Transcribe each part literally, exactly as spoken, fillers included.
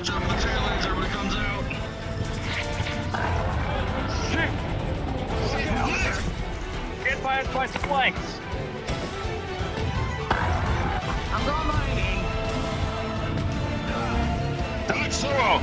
Watch out for the tail laser when it comes out. Get by us by flanks. I'm going mining. Dodge Zero.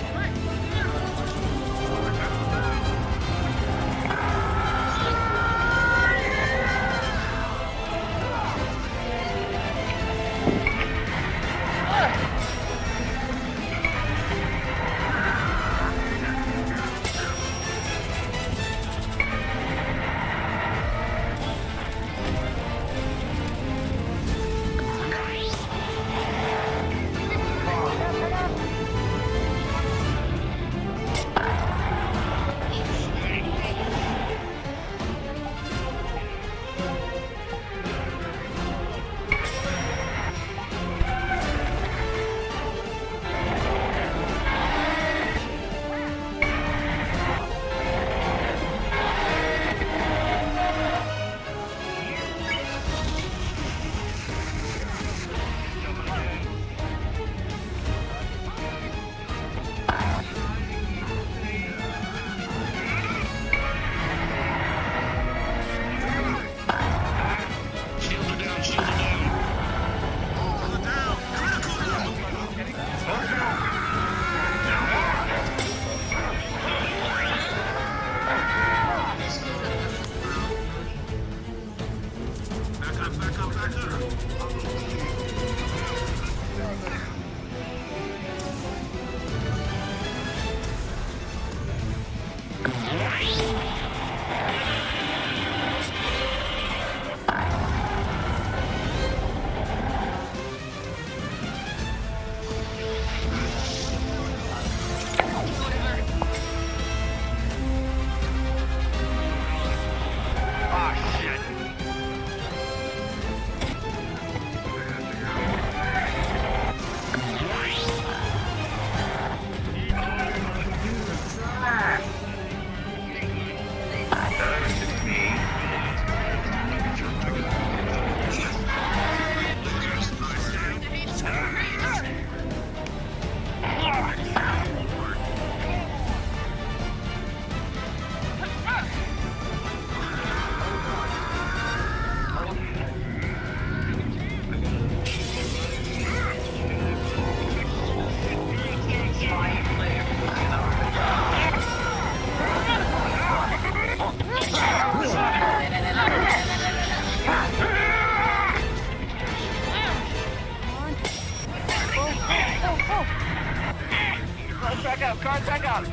Back out, guards back out.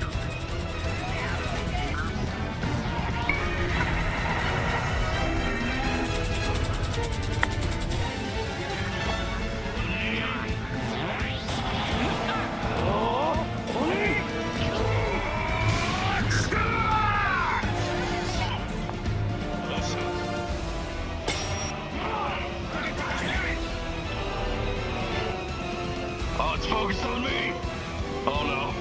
Oh, it's focused on me. Oh no.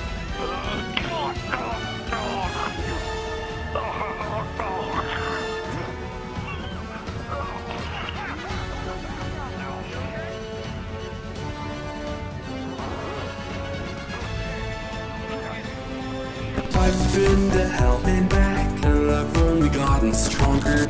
I've been to hell and back, and I've only gotten stronger.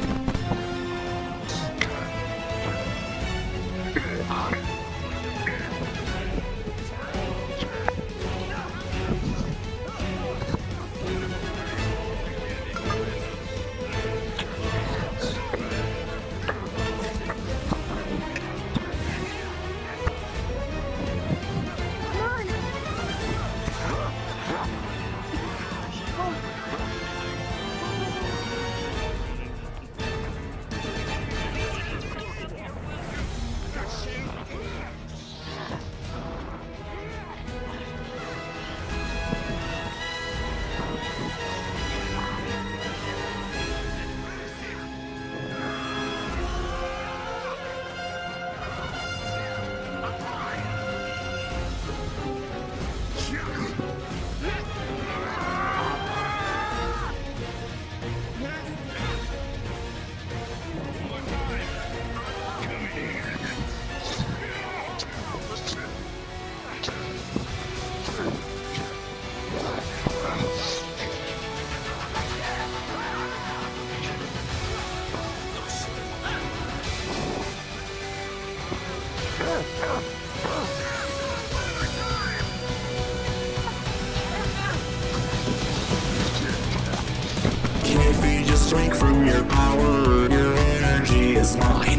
Can't feed your strength from your power, your energy is mine.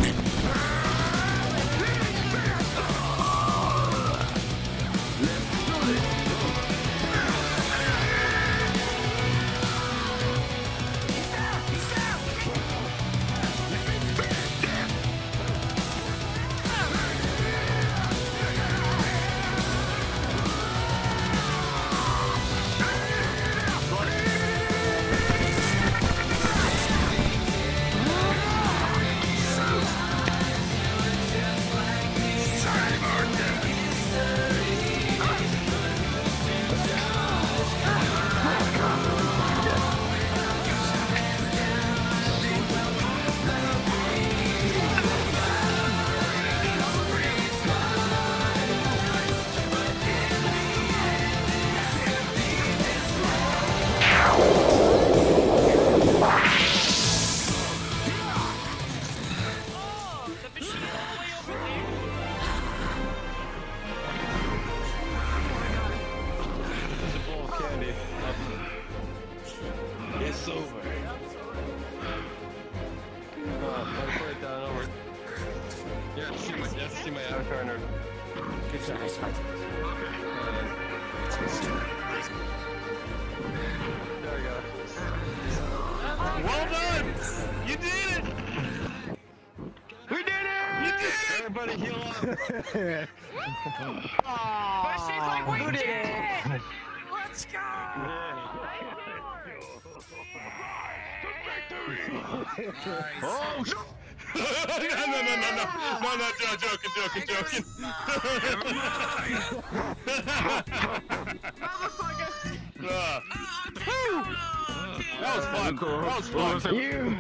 It's over. Oh, I put it down over. Yeah, see my, yeah, see my avatar nerd. Good job. Nice fight. There we go. Well done! You did it! We did it! You did it! Everybody heal up! But it seems like we did it! Let's go! Oh! no, no, no, no, no, no, no, no, joking, joking, joking. uh, that was fun. That was fun.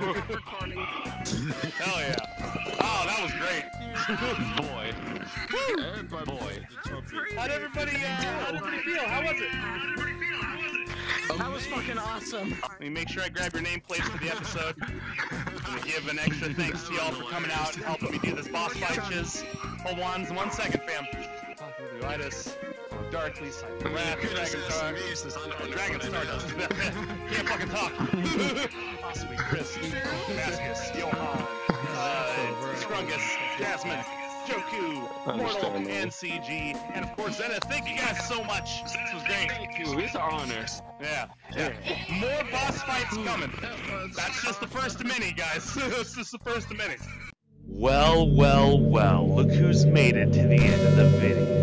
Hell yeah. Oh, that was great. Boy. Woo. Boy. How'd everybody, uh, how'd everybody feel? How was it? That was fucking awesome. Let me make sure I grab your nameplates for the episode. I'm gonna give an extra thanks to y'all for coming out and helping me do this boss fight, Chiz. Hold on, one second, fam. Lightus, Darkly, Wrath, Dragon Star, Dragon Stardust. Can't fucking talk. Sweet Chris, Mascus, Johan, uh, Scrungus, Jasmine, Joku, Mortal, and C G, and of course Zenith. Thank you guys so much. This was great. Thank you. It's an honor. Yeah, yeah. More boss fights coming. That's just the first of many, guys. That's just the first of many. Well, well, well. Look who's made it to the end of the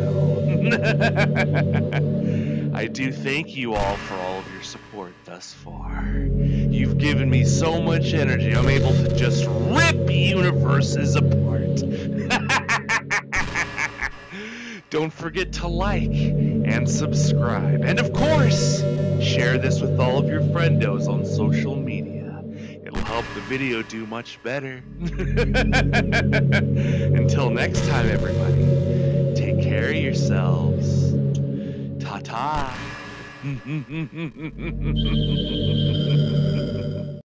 video. I do thank you all for all of your support thus far. You've given me so much energy, I'm able to just rip universes apart. Don't forget to like and subscribe. And of course, share this with all of your friendos on social media. It'll help the video do much better. Until next time, everybody, take care of yourselves. Ta-ta.